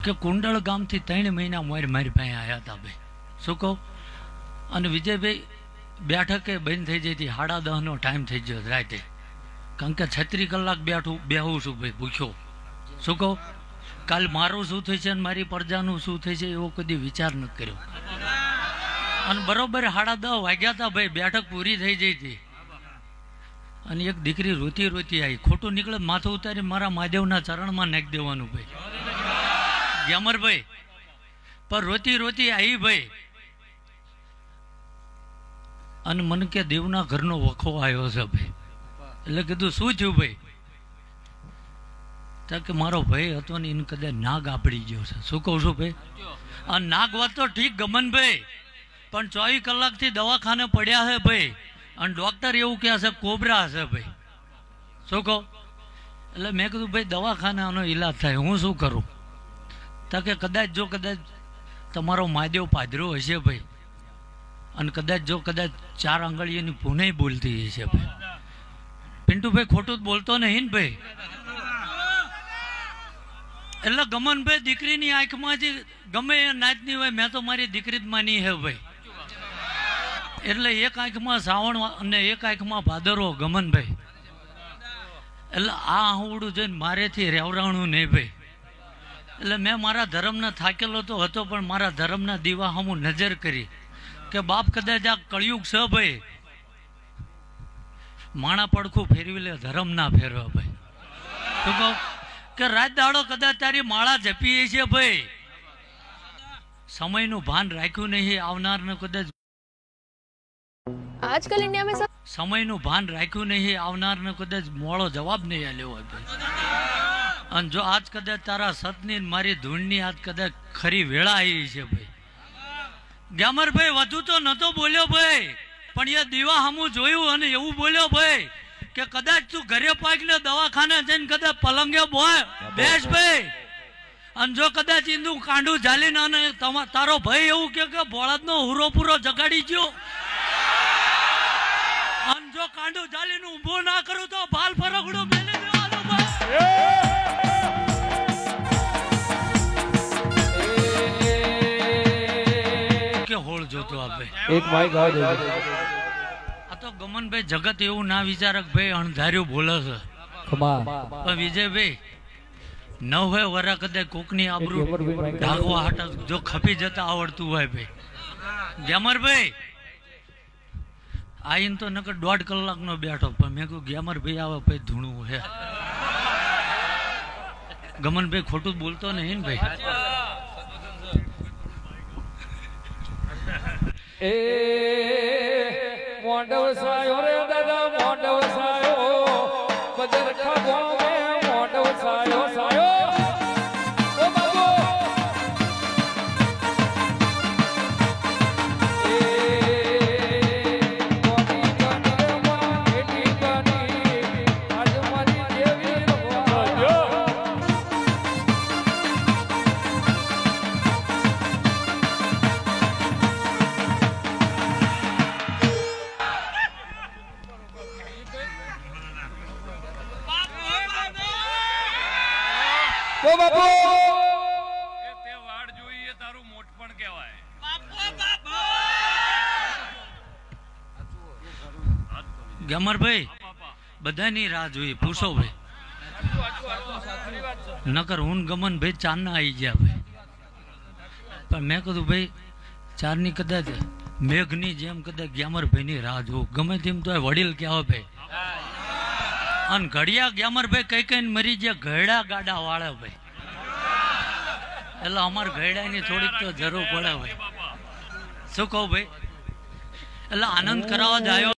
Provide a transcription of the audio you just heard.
કે કુંડળ ગામથી 3 મહિના મારી પાસે આવ્યા હતા ભાઈ. શું કહું? અને વિજયભાઈ બેઠકે બંધ થઈ જઈ હતી. 10:30નો ટાઈમ થઈ ગયો રાતે. કારણ કે 36 કલાક બેહું છું ભાઈ ભૂખ્યો. શું કહું? કાલ મારું શું થઈ છે અને મારી પ્રજાનું શું થઈ છે એવો કદી વિચાર ન કર્યો. અને બરોબર 10:30 વાગ્યા હતા ભાઈ. બેઠક પૂરી થઈ જઈ હતી અને એક દીકરી રોતી રોતી આવી. ખોટું નીકળે માથું ઉતારી મારા મહાદેવના ચરણમાં નાખી દેવાનું ભાઈ. ગ્યામરભાઈ પણ રોતી રોતી આવી ભાઈ. અને મને કે દેવના ઘરનો વખો આવ્યો છે ભાઈ. એટલે કીધું શું થયું ભાઈ? કે મારો ભાઈ હતો ને એને કદાચ નાગ આપડી ગયો છે. શું કહું છું ભાઈ? આ નાગ વાત તો ઠીક ગમનભાઈ, પણ 24 કલાકથી દવાખાને પડ્યા છે ભાઈ. અને ડોક્ટર એવું કહે છે કોબરા હશે ભાઈ. શું કહો? એટલે મેં કીધું ભાઈ દવાખાને આનો ઈલાજ થાય, હું શું કરું? તો કે કદાચ તમારો મહાદેવ પાદરો હશે ભાઈ, અને કદાચ 4 આંગળીઓની પુને બોલતી હશે ભાઈ. પિન્ટુભાઈ ખોટું જ બોલતો નહીં ને ભાઈ. એટલે ગમનભાઈ દીકરીની આંખમાંથી ગમે એ નાચની હોય, મેં તો મારી દીકરી જ માની હે ભાઈ. એટલે એક આંખમાં શ્રાવણ અને એક આંખમાં ભાદરવો ગમનભાઈ. એટલે આ આહુડું જોઈને મારેથી રેવરાણું નહીં ભાઈ. એટલે મેં મારા ધર્મના થાકેલો તો હતો, પણ મારા ધર્મના દીવા હું નજર કરી કે બાપ કદાચ આ કળિયુગ છે ભાઈ. માણા પડખું ફેરવી લે, ધર્મ ના ફેરવે ભાઈ. તો કહું કે રાત દાડો કદાચ તારી માળા જપીએ છે ભાઈ. સમયનું ભાન રાખ્યું નહીં, આવનારને કદાચ आजकल इंडिया में सब સમયનું ભાન રાખ્યું નહીં, આવનારને કદાચ મોળો જવાબ નહીં આલ્યો હોય ભાઈ. અને જો આજ કદાચ તારા સતની મારી ધૂળની આજ કદાચ ખરી વેળા આવી છે ભાઈ. ગ્યામરભાઈ વધુ તો નતો બોલ્યો ભાઈ, પણ એ દીવા સામું જોયું અને એવું બોલ્યો ભાઈ કે કદાચ તું ઘરે પાકને દવાખાને જઈને કદાચ પલંગે બેસ ભાઈ. અને જો કદાચ ઈંદુ કાંડું ઝાલીને અને તારો ભાઈ એવું કે બળદનો હુરો પૂરો જગાડી ગયો, અને જો કાંડું ઝાલીને ઊભો ના કરું તો ભાલ ફરકડો મેલી દેવાનો ભાઈ. હોળ જોતો આપે એક માઈક આવે. આ તો ગમનભાઈ જગત એવું ના વિચારક ભાઈ અણધાર્યું બોલે છે. પણ વિજયભાઈ 9 વરા કદાચ કોકની આબરૂ ઢાંકવા હાટ જો ખપી જતા આવડતું હોય ભાઈ. ગ્યામરભાઈ આઈને તો નકર 1.5 કલાકનો બેઠો, પણ મેં કહ્યું ગ્યામરભાઈ આવે ભાઈ ધૂણું હે. ગમનભાઈ ખોટું બોલતો નહીં ને ભાઈ. એ મોંડવ સાયો રે દાદા, મોંડવ સાયો બદર ખાગો મે મોંડવ સાયો સાયો. ઓ બાબુ એ મોટી ગણી માં એટી ગણી આજ મારી દેવી ભગવાન. ઓ બાપુ એ તે વાડ જોઈએ તારું મોટપણ કહેવાય. ગ્યામરભાઈ બધાની રાહ જોઈ, પૂછો ભાઈ. નકર હું ગમન ભાઈ 4 આવી ગયા ભાઈ. પણ મેં કીધું ભાઈ 4ની કદાચ મેઘની જેમ કદાચ ગ્યામરભાઈની રાહ જોઉં. ગમે તેમ તો વડીલ કહેવાય ભાઈ. અને ઘડિયા ગ્યામરભાઈ કઈ કઈ મરી ગયા, ઘરડા ગાડા વાળે ભાઈ. એટલે અમારે ઘરડાની થોડીક તો જરૂર પડે ભાઈ. શું કહું ભાઈ? એટલે આનંદ કરાવવા જ આવ્યો.